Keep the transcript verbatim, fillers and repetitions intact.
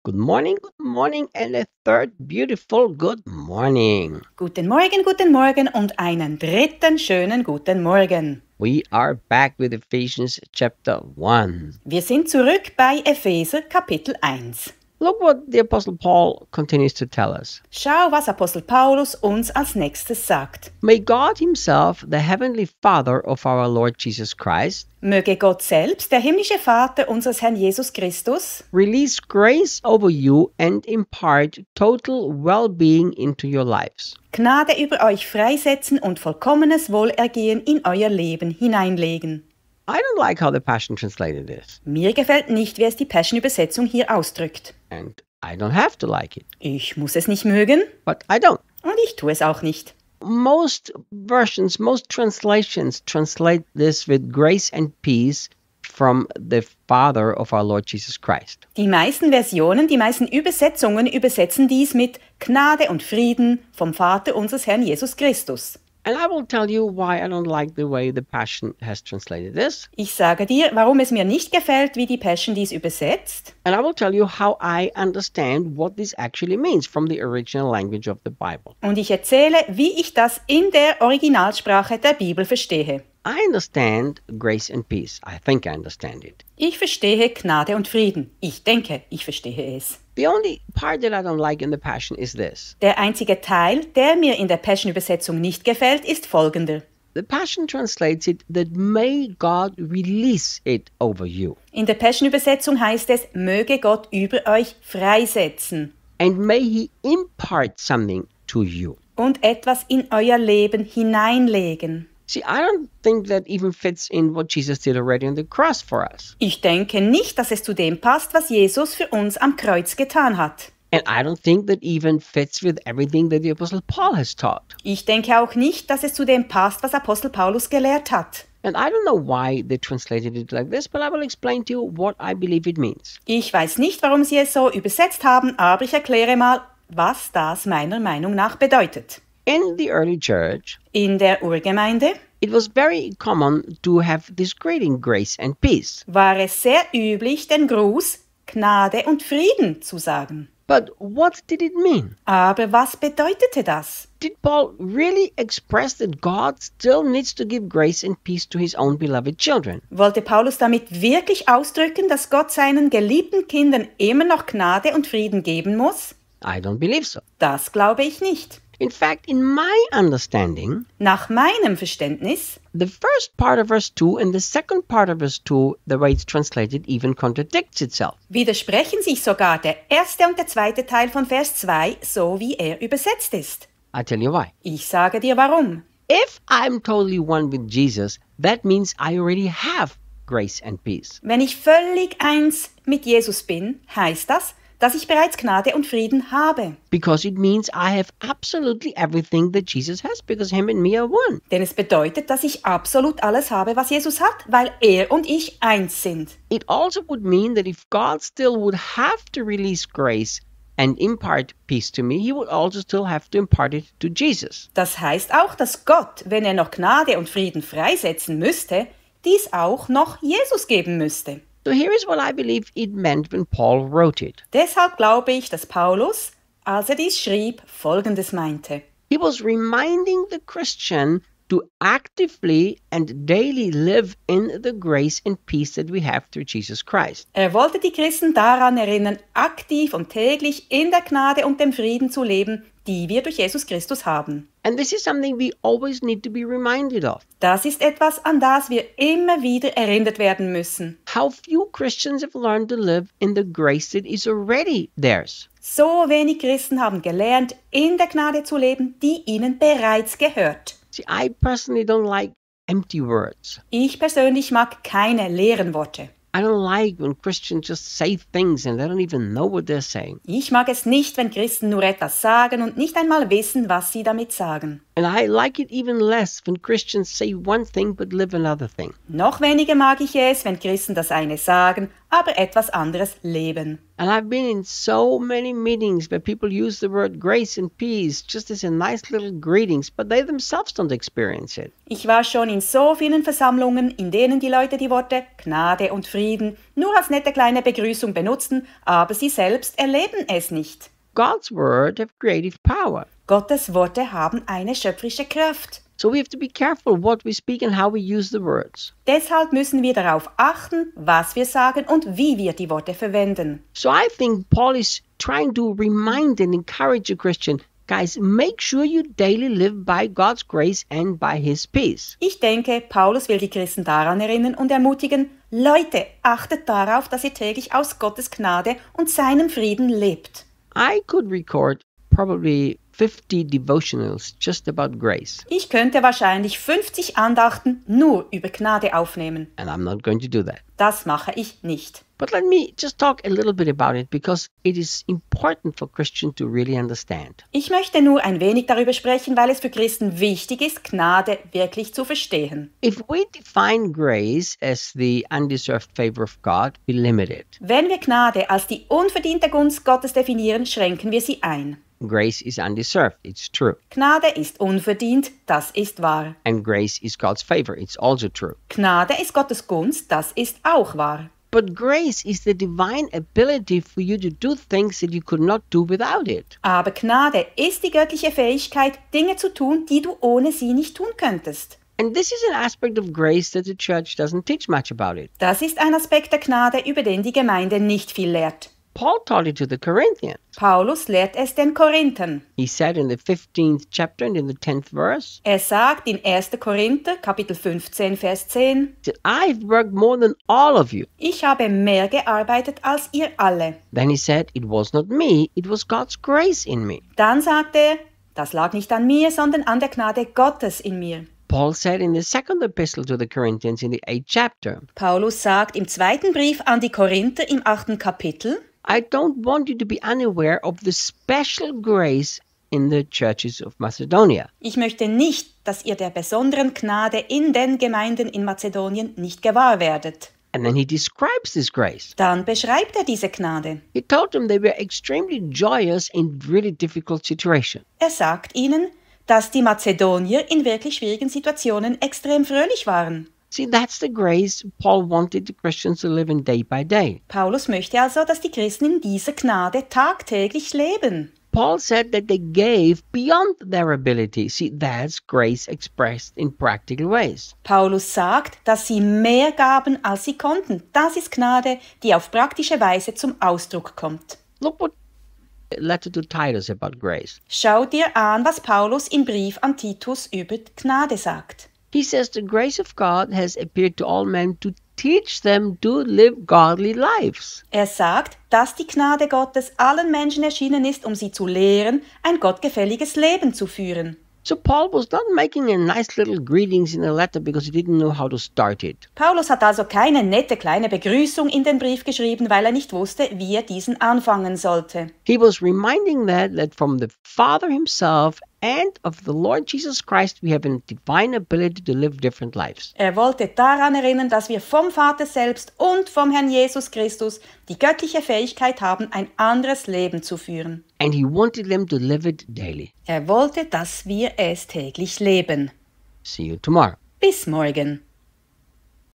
Good morning, good morning, and a third beautiful good morning. Guten Morgen, guten Morgen und einen dritten schönen guten Morgen. We are back with Ephesians chapter one. Wir sind zurück bei Epheser Kapitel eins. Look what the Apostle Paul continues to tell us. Schau, was Apostel Paulus uns als nächstes sagt. May God himself, the heavenly Father of our Lord Jesus Christ, Möge Gott selbst, der himmlische Vater unseres Herrn Jesus Christus, release grace over you and impart total well-being into your lives. Gnade über euch freisetzen und vollkommenes Wohlergehen in euer Leben hineinlegen. I don't like how the Passion translated this, Mir gefällt nicht, wie es die Passion-Übersetzung hier ausdrückt. and I don't have to like it, Ich muss es nicht mögen but I don't. und ich tue es auch nicht. Most versions, most translations translate this with grace and peace from the Father of our Lord Jesus Christ. Die meisten Versionen, die meisten Übersetzungen übersetzen dies mit Gnade und Frieden vom Vater unseres Herrn Jesus Christus. And I will tell you why I don't like the way the Passion has translated this. Ich sage dir, warum es mir nicht gefällt, wie die Passion dies übersetzt. And I will tell you how I understand what this actually means from the original language of the Bible. Und ich erzähle, wie ich das in der Originalsprache der Bibel verstehe. I understand grace and peace. I think I understand it. Ich verstehe Gnade und Frieden. Ich denke, ich verstehe es. The only part that I don't like in the Passion is this. Der einzige Teil, der mir in der Passion-Übersetzung nicht gefällt, ist folgender. The Passion translates it that may God release it over you. In der Passion-Übersetzung heißt es, möge Gott über euch freisetzen And may he impart something to you. und etwas in euer Leben hineinlegen. See, I don't think that even fits in what Jesus did already on the cross for us. Ich denke nicht, dass es zu dem passt, was Jesus für uns am Kreuz getan hat. And I don't think that even fits with everything that the Apostle Paul has taught. Ich denke auch nicht, dass es zu dem passt, was Apostel Paulus gelehrt hat. And I don't know why they translated it like this, but I will explain to you what I believe it means. Ich weiß nicht, warum sie es so übersetzt haben, aber ich erkläre mal, was das meiner Meinung nach bedeutet. In the early church, In der Urgemeinde it was very common to have this greeting, grace and peace. war es sehr üblich, den Gruß Gnade und Frieden zu sagen. But what did it mean? Aber was bedeutete das? Did Paul really express that God still needs to give grace and peace to his own beloved children? Wollte Paulus damit wirklich ausdrücken, dass Gott seinen geliebten Kindern immer noch Gnade und Frieden geben muss? I don't believe so. Das glaube ich nicht. In fact, in my understanding, Nach meinem Verständnis, the first part of verse two and the second part of verse two, the way it's translated, even contradicts itself. widersprechen sich sogar der erste und der zweite Teil von Vers zwei, so wie er übersetzt ist. I'll tell you why. Ich sage dir warum. If I'm totally one with Jesus, that means I already have grace and peace. Wenn ich völlig eins mit Jesus bin, heißt das, dass ich bereits Gnade und Frieden habe. Because it means I have absolutely everything that Jesus has, because him and me are one. Denn es bedeutet, dass ich absolut alles habe, was Jesus hat, weil er und ich eins sind. It also would mean that if God still would have to release grace and impart peace to me, he would also still have to impart it to Jesus. Das heißt auch, dass Gott, wenn er noch Gnade und Frieden freisetzen müsste, dies auch noch Jesus geben müsste. So here is what I believe it meant when Paul wrote it. Deshalb glaube ich, dass Paulus, als er dies schrieb, Folgendes meinte. He was reminding the Christian to actively and daily live in the grace and peace that we have through Jesus Christ. Er wollte die Christen daran erinnern, aktiv und täglich in der Gnade und dem Frieden zu leben, die wir durch Jesus Christus haben. And this is something we always need to be reminded of. Das ist etwas, an das wir immer wieder erinnert werden müssen. How few Christians have learned to live in the grace that is already theirs. So wenig Christen haben gelernt, in der Gnade zu leben, die ihnen bereits gehört. See, I personally don't like empty words. Ich persönlich mag keine leeren Worte. I don't like when Christians just say things and they don't even know what they're saying. Ich mag es nicht, wenn Christen nur etwas sagen und nicht einmal wissen, was sie damit sagen. And I like it even less when Christians say one thing but live another thing. Noch weniger mag ich es, wenn Christen das eine sagen, aber etwas anderes leben. And I've been in so many meetings where people use the word grace and peace just as a nice little greetings, but they themselves don't experience it. Ich war schon in so vielen Versammlungen, in denen die Leute die Worte Gnade und Frieden nur als nette kleine Begrüßung benutzen, aber sie selbst erleben es nicht. God's word have creative power. Gottes Worte haben eine schöpferische Kraft. So we have to be careful what we speak and how we use the words. Deshalb müssen wir darauf achten, was wir sagen und wie wir die Worte verwenden. So I think Paul is trying to remind and encourage a Christian, guys, make sure you daily live by God's grace and by His peace. Ich denke, Paulus will die Christen daran erinnern und ermutigen, Leute, achtet darauf, dass ihr täglich aus Gottes Gnade und seinem Frieden lebt. I could record probably fifty devotionals just about grace, Ich könnte wahrscheinlich fünfzig Andachten nur über Gnade aufnehmen. and I'm not going to do that. Das mache ich nicht. But let me just talk a little bit about it because it is important for Christians to really understand. Ich möchte nur ein wenig darüber sprechen, weil es für Christen wichtig ist, Gnade wirklich zu verstehen. If we define grace as the undeserved favor of God, we limit it. Wenn wir Gnade als die unverdiente Gunst Gottes definieren, schränken wir sie ein. Grace is undeserved, it's true. Gnade ist unverdient, das ist wahr. And grace is God's favor, it's also true. Gnade ist Gottes Gunst, das ist auch wahr. But grace is the divine ability for you to do things that you could not do without it. Aber Gnade ist die göttliche Fähigkeit, Dinge zu tun, die du ohne sie nicht tun könntest. And this is an aspect of grace that the church doesn't teach much about it. Das ist ein Aspekt der Gnade, über den die Gemeinde nicht viel lehrt. Paul taught it to the Corinthians. Paulus lehrt es den Korinthern. He said in the fifteenth chapter and in the tenth verse, Er sagt in erster Korinther, Kapitel fünfzehn, Vers zehn, that I've worked more than all of you. ich habe mehr gearbeitet als ihr alle. Then he said, it was not me, it was God's grace in me. Dann sagt er, das lag nicht an mir, sondern an der Gnade Gottes in mir. Paul said in the second epistle to the Corinthians in the eighth chapter, Paulus sagt im zweiten Brief an die Korinther im achten Kapitel, I don't want you to be unaware of the special grace in the churches of Macedonia. ich möchte nicht, dass ihr der besonderen Gnade in den Gemeinden in Mazedonien nicht gewahr werdet. And then he describes this grace. Dann beschreibt er diese Gnade. He told them they were extremely joyous in really difficult situations. Er sagt ihnen, dass die Mazedonier in wirklich schwierigen Situationen extrem fröhlich waren. See, that's the grace Paul wanted the Christians to live in day by day. Paulus möchte also, dass die Christen in dieser Gnade tagtäglich leben. Paul said that they gave beyond their ability. See, that's grace expressed in practical ways. Paulus sagt, dass sie mehr gaben, als sie konnten. Das ist Gnade, die auf praktische Weise zum Ausdruck kommt. Look what letter to Titus about grace. Schau dir an, was Paulus im Brief an Titus über Gnade sagt. He says the grace of God has appeared to all men to teach them to live godly lives. Er sagt, dass die Gnade Gottes allen Menschen erschienen ist, um sie zu lehren, ein gottgefälliges Leben zu führen. So Paul was not making a nice little greetings in a letter because he didn't know how to start it. Paulus hat also keine nette kleine Begrüßung in den Brief geschrieben, weil er nicht wusste, wie er diesen anfangen sollte. He was reminding that that from the Father himself and of the Lord Jesus Christ we have a divine ability to live different lives. Er wollte daran erinnern, dass wir vom Vater selbst und vom Herrn Jesus Christus die göttliche Fähigkeit haben, ein anderes Leben zu führen. And he wanted them to live it daily. Er wollte, dass wir es täglich leben. See you tomorrow. Bis morgen.